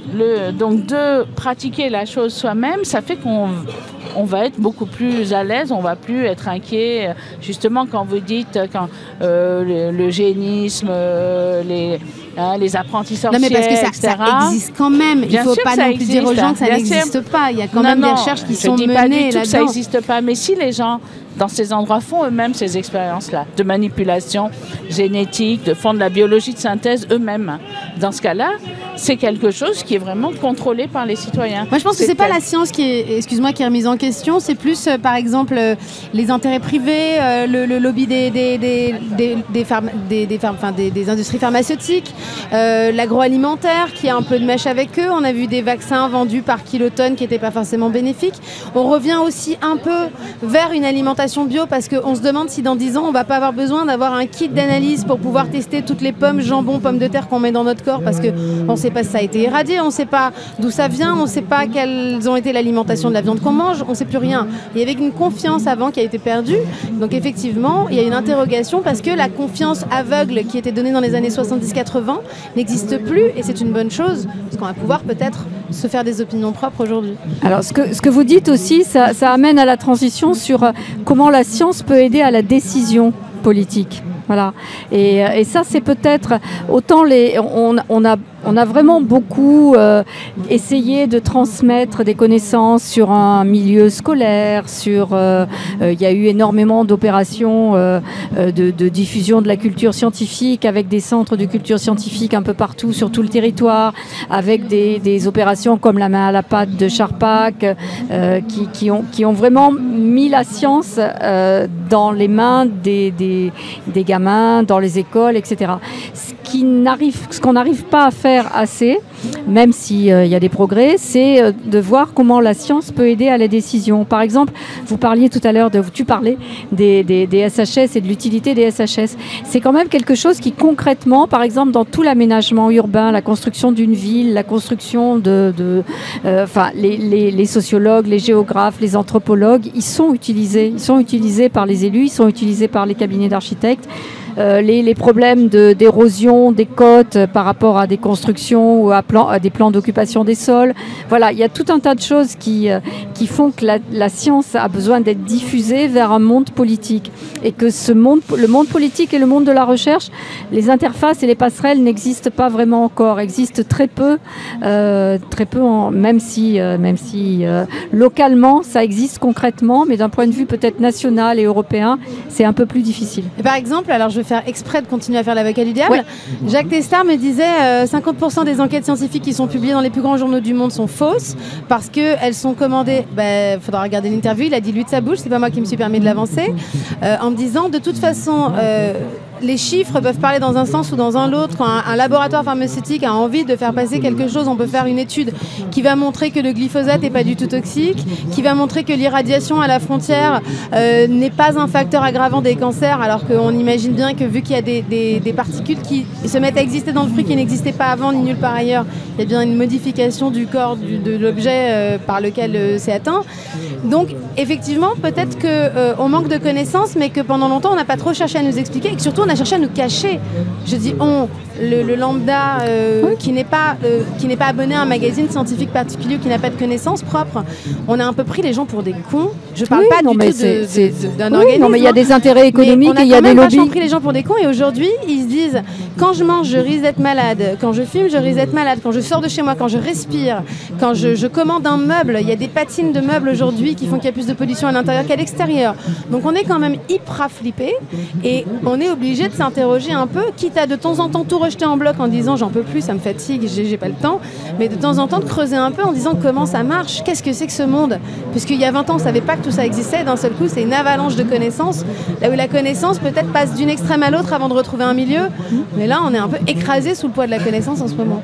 le, donc de pratiquer la chose soi-même, ça fait qu'on on va être beaucoup plus à l'aise, on va plus être inquiet. Justement, quand vous dites quand, euh, le, le génisme, euh, les, hein, les apprentis sorciers, non, mais parce que ça, et cetera. Ça existe quand même. Bien Il ne faut pas non plus existe, dire aux gens que ça n'existe sûr. pas. Il y a quand non, même non, des recherches qui je sont dis menées pas du tout là-dedans. que ça n'existe pas, mais si les gens dans ces endroits font eux-mêmes ces expériences-là de manipulation génétique, de font de la biologie de synthèse eux-mêmes, dans ce cas-là, c'est quelque chose qui est vraiment contrôlé par les citoyens. Moi, je pense que c'est pas la science qui est, excuse-moi, qui est remise en question. C'est plus, euh, par exemple, euh, les intérêts privés, euh, le, le lobby des des des des des, pharma, des, des, pharma, enfin, des, des industries pharmaceutiques, euh, l'agroalimentaire qui a un peu de mèche avec eux. On a vu des vaccins vendus par kilotonnes qui n'étaient pas forcément bénéfiques. On revient aussi un peu vers une alimentation bio parce qu'on se demande si dans dix ans on va pas avoir besoin d'avoir un kit d'analyse pour pouvoir tester toutes les pommes, jambon, pommes de terre qu'on met dans notre corps parce que on sait pas si ça a été irradié, on ne sait pas d'où ça vient, on ne sait pas quelles ont été l'alimentation de la viande qu'on mange, on ne sait plus rien. Il y avait une confiance avant qui a été perdue. Donc effectivement, il y a une interrogation parce que la confiance aveugle qui était donnée dans les années soixante-dix quatre-vingts n'existe plus et c'est une bonne chose parce qu'on va pouvoir peut-être se faire des opinions propres aujourd'hui. Alors ce que, ce que vous dites aussi, ça, ça amène à la transition sur euh, comment la science peut aider à la décision politique. Voilà. Et, et ça, c'est peut-être autant les. On, on, a, on a vraiment beaucoup euh, essayé de transmettre des connaissances sur un milieu scolaire, sur. Euh, euh, il y a eu énormément d'opérations euh, de, de diffusion de la culture scientifique avec des centres de culture scientifique un peu partout sur tout le territoire, avec des, des opérations comme la main à la pâte de Charpak, euh, qui, qui, ont, qui ont vraiment mis la science euh, dans les mains des, des, des gamins dans les écoles, et cetera. Ce qui n'arrive, ce qu'on n'arrive pas à faire assez, même s'il euh, y a des progrès, c'est euh, de voir comment la science peut aider à la décision. Par exemple, vous parliez tout à l'heure, de, tu parlais des, des, des S H S et de l'utilité des S H S. C'est quand même quelque chose qui concrètement, par exemple, dans tout l'aménagement urbain, la construction d'une ville, la construction de... de euh, enfin, les, les, les sociologues, les géographes, les anthropologues, ils sont utilisés. Ils sont utilisés par les élus, ils sont utilisés par les cabinets d'architectes. Euh, les, les problèmes de, d'érosion des côtes euh, par rapport à des constructions ou à, plan, à des plans d'occupation des sols. Voilà, il y a tout un tas de choses qui, euh, qui font que la, la science a besoin d'être diffusée vers un monde politique et que ce monde, le monde politique et le monde de la recherche, les interfaces et les passerelles n'existent pas vraiment encore, existent très peu, euh, très peu en, même si, euh, même si euh, localement ça existe concrètement, mais d'un point de vue peut-être national et européen, c'est un peu plus difficile. Et par exemple, alors je vais faire exprès de continuer à faire l'avocat du diable. Ouais. Jacques Testard me disait euh, cinquante pour cent des enquêtes scientifiques qui sont publiées dans les plus grands journaux du monde sont fausses parce qu'elles sont commandées. Il bah, faudra regarder l'interview. Il a dit lui de sa bouche, c'est pas moi qui me suis permis de l'avancer, euh, en me disant de toute façon. Euh, les chiffres peuvent parler dans un sens ou dans un autre. Quand un, un laboratoire pharmaceutique a envie de faire passer quelque chose, on peut faire une étude qui va montrer que le glyphosate n'est pas du tout toxique, qui va montrer que l'irradiation à la frontière euh, n'est pas un facteur aggravant des cancers, alors qu'on imagine bien que vu qu'il y a des, des, des particules qui se mettent à exister dans le fruit qui n'existaient pas avant ni nulle part ailleurs, il y a bien une modification du corps du, de l'objet euh, par lequel euh, c'est atteint. Donc effectivement, peut-être qu'on euh, manque de connaissances, mais que pendant longtemps, on n'a pas trop cherché à nous expliquer et que surtout, on a cherché à nous cacher. Je dis on, le, le lambda euh, oui. qui n'est pas, euh, qui n'est pas abonné à un magazine scientifique particulier ou qui n'a pas de connaissances propres. On a un peu pris les gens pour des cons. Je parle oui, pas non, du mais tout de, c'est, de, de, d'un oui, organisme. Non, mais il y a des intérêts économiques et il y a des lobbies. On a quand même vachement pris les gens pour des cons et aujourd'hui, ils se disent quand je mange, je risque d'être malade. Quand je fume, je risque d'être malade. Quand je sors de chez moi, quand je respire, quand je, je commande un meuble, il y a des patines de meubles aujourd'hui qui font qu'il y a plus de pollution à l'intérieur qu'à l'extérieur. Donc on est quand même hyper flippé et on est obligé de s'interroger un peu, quitte à de temps en temps tout rejeter en bloc en disant j'en peux plus, ça me fatigue, j'ai, j'ai pas le temps, mais de temps en temps de creuser un peu en disant comment ça marche, qu'est-ce que c'est que ce monde, puisqu'il y a vingt ans on savait pas que tout ça existait, d'un seul coup c'est une avalanche de connaissances, là où la connaissance peut-être passe d'une extrême à l'autre avant de retrouver un milieu, mais là on est un peu écrasé sous le poids de la connaissance en ce moment.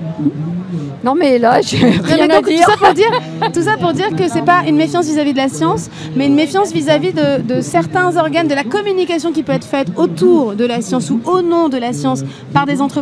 Non mais là, j'ai rien à dire. Tout ça pour dire, tout ça pour dire que c'est pas une méfiance vis-à-vis de la science, mais une méfiance vis-à-vis de, de certains organes, de la communication qui peut être faite autour de la science ou au nom de la science par des entreprises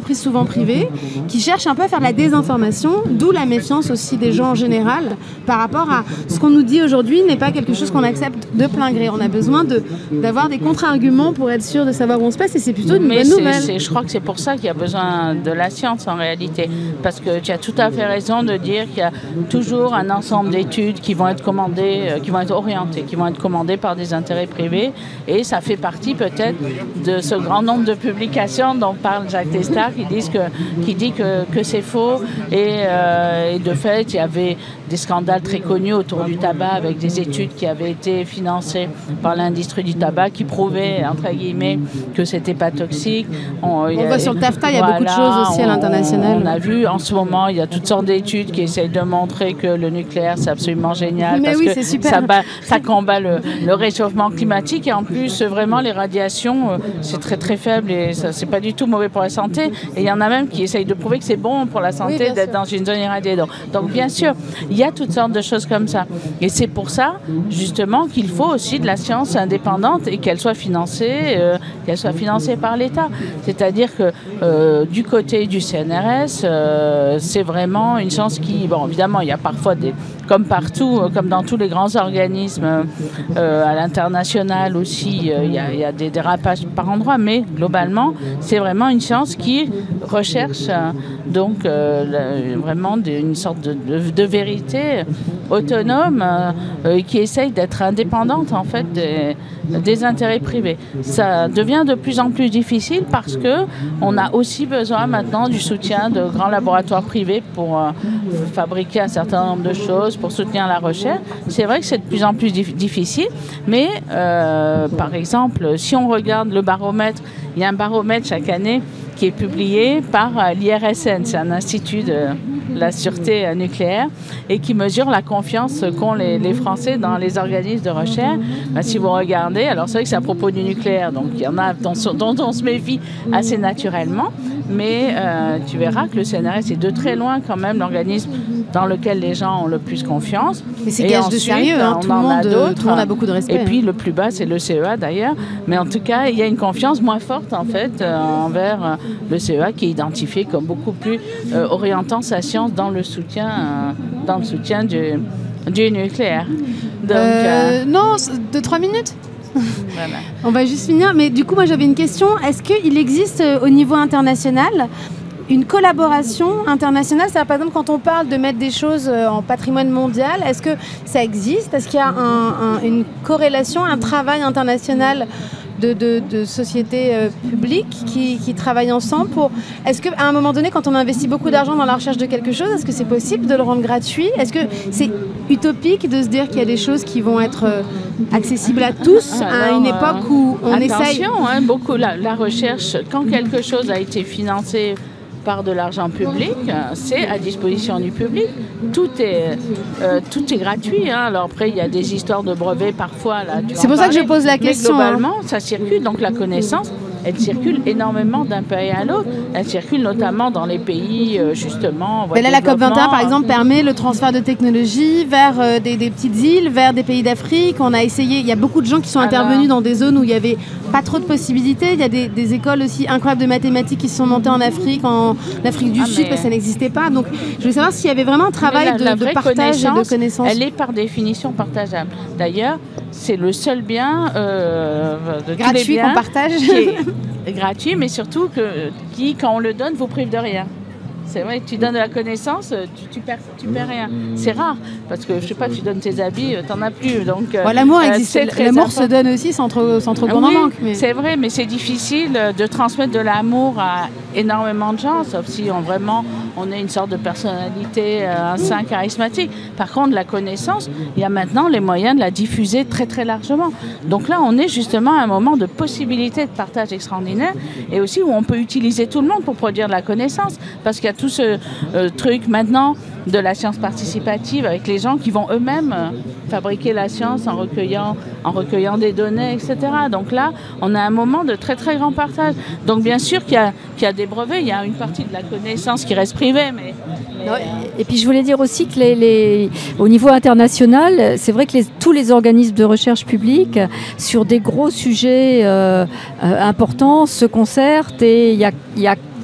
entreprises souvent privées qui cherchent un peu à faire de la désinformation, d'où la méfiance aussi des gens en général par rapport à ce qu'on nous dit aujourd'hui n'est pas quelque chose qu'on accepte de plein gré. On a besoin de, d'avoir des contre-arguments pour être sûr de savoir où on se passe et c'est plutôt une Mais bonne c'est, nouvelle. C'est, je crois que c'est pour ça qu'il y a besoin de la science en réalité. Parce que tu as tout à fait raison de dire qu'il y a toujours un ensemble d'études qui vont être commandées, euh, qui vont être orientées, qui vont être commandées par des intérêts privés. Et ça fait partie peut-être de ce grand nombre de publications dont parle Jacques Testard qui, disent que, qui dit que, que c'est faux. Et, euh, et de fait, il y avait des scandales très connus autour du tabac avec des études qui avaient été financées par l'industrie du tabac qui prouvaient, entre guillemets, que c'était pas toxique. On, on voit sur le TAFTA, il y a voilà, beaucoup de choses aussi à l'international. On, on a vu en ce moment, il y a toutes sortes d'études qui essayent de montrer que le nucléaire, c'est absolument génial. Mais parce oui, que c'est super. Ça, bat, ça combat le, le réchauffement climatique et en plus, vraiment, les radiations, c'est très très faible et ça, c'est pas du tout mauvais pour la santé. Et il y en a même qui essayent de prouver que c'est bon pour la santé oui, d'être sûr. dans une zone irradiée. Donc, donc, bien sûr, il y a toutes sortes de choses comme ça. Et c'est pour ça, justement, qu'il faut aussi de la science indépendante et qu'elle soit financée, euh, qu'elle soit financée par l'État. C'est-à-dire que euh, du côté du C N R S, euh, c'est vraiment une science qui, bon, évidemment, il y a parfois des, comme partout, euh, comme dans tous les grands organismes, euh, à l'international aussi, euh, il y a, il y a des dérapages par endroits, mais globalement, c'est vraiment une science qui recherche euh, donc euh, le, vraiment de, une sorte de, de, de vérité autonome euh, qui essaye d'être indépendante en fait des, des intérêts privés. Ça devient de plus en plus difficile parce que on a aussi besoin maintenant du soutien de grands laboratoires privés pour euh, fabriquer un certain nombre de choses, pour soutenir la recherche. C'est vrai que c'est de plus en plus dif- difficile, mais euh, par exemple, si on regarde le baromètre, il y a un baromètre chaque année qui est publié par l'I R S N, c'est un institut de la sûreté nucléaire, et qui mesure la confiance qu'ont les, les Français dans les organismes de recherche. Ben, si vous regardez, alors c'est vrai que c'est à propos du nucléaire, donc il y en a dont, dont on se méfie assez naturellement, mais euh, tu verras que le C N R S est de très loin quand même l'organisme dans lequel les gens ont le plus confiance. Mais c'est gage de sérieux, hein, tout, le monde, tout le monde a beaucoup de respect. Et puis le plus bas, c'est le C E A d'ailleurs, mais en tout cas, il y a une confiance moins forte en fait euh, envers euh, le C E A qui est identifié comme beaucoup plus euh, orientant sa science dans le soutien, euh, dans le soutien du, du nucléaire. Donc, euh, euh... Non, deux trois minutes. Voilà. On va juste finir, mais du coup, moi j'avais une question. Est-ce qu'il existe euh, au niveau international une collaboration internationale? C'est-à-dire, par exemple, quand on parle de mettre des choses euh, en patrimoine mondial, est-ce que ça existe? Est-ce qu'il y a un, un, une corrélation, un travail international de, de, de sociétés euh, publiques qui, qui travaillent ensemble pour... Est-ce qu'à un moment donné, quand on investit beaucoup d'argent dans la recherche de quelque chose, est-ce que c'est possible de le rendre gratuit? Est-ce que c'est utopique de se dire qu'il y a des choses qui vont être euh, accessibles à tous alors, à une époque euh, où on attention, essaye... Attention, hein, beaucoup, la, la recherche, quand quelque chose a été financé par de l'argent public, c'est à disposition du public. Tout est, euh, tout est gratuit. Hein. Alors après, il y a des histoires de brevets parfois. Là, c'est pour ça que je pose la question. Mais globalement, hein. ça circule. Donc la connaissance, elle circule énormément d'un pays à l'autre. Elle circule notamment dans les pays, euh, justement... Mais là, la COP vingt et un, par exemple, permet le transfert de technologies vers euh, des, des petites îles, vers des pays d'Afrique. On a essayé... Il y a beaucoup de gens qui sont Alors... intervenus dans des zones où il n'y avait pas trop de possibilités. Il y a des, des écoles aussi incroyables de mathématiques qui se sont montées en Afrique, en Afrique du ah, Sud, mais... parce que ça n'existait pas. Donc, je voulais savoir s'il y avait vraiment un travail la, de, la de partage et de connaissances. Elle est par définition partageable. D'ailleurs, c'est le seul bien euh, de gratuit tous les biens qu'on partage. Qui est gratuit, mais surtout que, qui, quand on le donne, vous prive de rien. C'est vrai que tu donnes de la connaissance, tu, tu, perds, tu perds rien. C'est rare, parce que je sais pas, tu donnes tes habits, t'en as plus. Donc, ouais, l'amour euh, existe, l'amour se donne aussi sans trop, sans trop qu'on oui, en manque. Mais... c'est vrai, mais c'est difficile de transmettre de l'amour à énormément de gens, sauf si on vraiment on est une sorte de personnalité, un saint charismatique. Par contre, la connaissance, il y a maintenant les moyens de la diffuser très très largement. Donc là, on est justement à un moment de possibilité de partage extraordinaire et aussi où on peut utiliser tout le monde pour produire de la connaissance, parce qu'il y a tout ce euh, truc maintenant de la science participative avec les gens qui vont eux-mêmes euh, fabriquer la science en recueillant, en recueillant des données, et cetera. Donc là, on a un moment de très très grand partage. Donc bien sûr qu'il y a, qu'il y a des brevets, il y a une partie de la connaissance qui reste privée, mais... mais non, et puis je voulais dire aussi que les, les, au niveau international, c'est vrai que les, tous les organismes de recherche publique, sur des gros sujets euh, euh, importants, se concertent et il y a, y a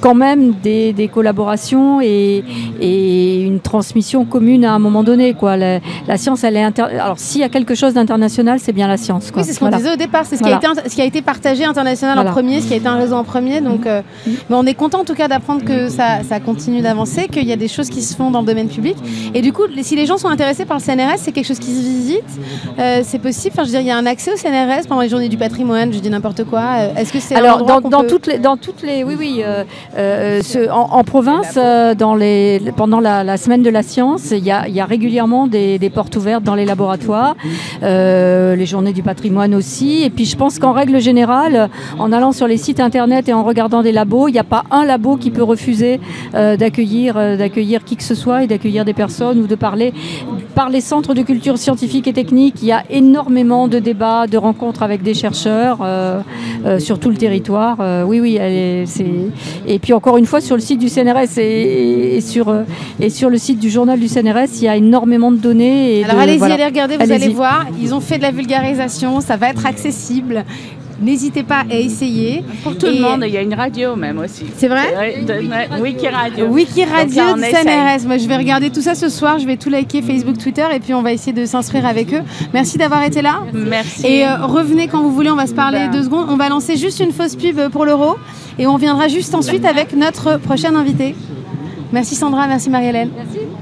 quand même des, des collaborations et, et une transmission commune à un moment donné, quoi. La, la science, elle est inter... alors s'il y a quelque chose d'international, c'est bien la science, quoi. Oui, c'est ce qu'on voilà. disait au départ, c'est ce, voilà. qui a été, ce qui a été partagé international voilà. en premier, ce qui a été un réseau en premier. Donc, euh, mais on est content en tout cas d'apprendre que ça, ça continue d'avancer, qu'il y a des choses qui se font dans le domaine public. Et du coup, si les gens sont intéressés par le C N R S, c'est quelque chose qui se visite, euh, c'est possible. Enfin, je veux dire, il y a un accès au C N R S pendant les journées du patrimoine, je dis n'importe quoi. Est-ce que c'est alors dans, dans peut... toutes les, dans toutes les, oui, oui, euh, euh, ce, en, en province, euh, dans les, pendant la, la semaine de la science, il y a, il y a régulièrement des, des portes ouvertes dans les laboratoires, euh, les journées du patrimoine aussi. Et puis, je pense qu'en règle générale, en allant sur les sites internet et en regardant des labos, il n'y a pas un labo qui peut refuser euh, d'accueillir, euh, d'accueillir qui que ce soit et d'accueillir des personnes ou de parler. Par les centres de culture scientifique et technique, il y a énormément de débats, de rencontres avec des chercheurs euh, euh, sur tout le territoire. Euh, oui, oui, elle est, c'est... Et puis encore une fois, sur le site du C N R S et, et, sur, euh, et sur le site du journal du C N R S, il y a énormément de données. Et Alors de, allez-y, voilà. allez regarder, vous allez-y. allez voir. Ils ont fait de la vulgarisation, ça va être accessible. N'hésitez pas à essayer. Pour tout et... le monde, il y a une radio même aussi. C'est vrai de, de, Wiki Radio. Wiki Radio là, du C N R S. Moi, je vais regarder tout ça ce soir. Je vais tout liker Facebook, Twitter et puis on va essayer de s'inscrire avec eux. Merci d'avoir été là. Merci. Et euh, revenez quand vous voulez, on va se parler ben. deux secondes. On va lancer juste une fausse pub pour l'euro et on reviendra juste ensuite avec notre prochaine invitée. Merci Sandra, merci Marie-Hélène. Merci.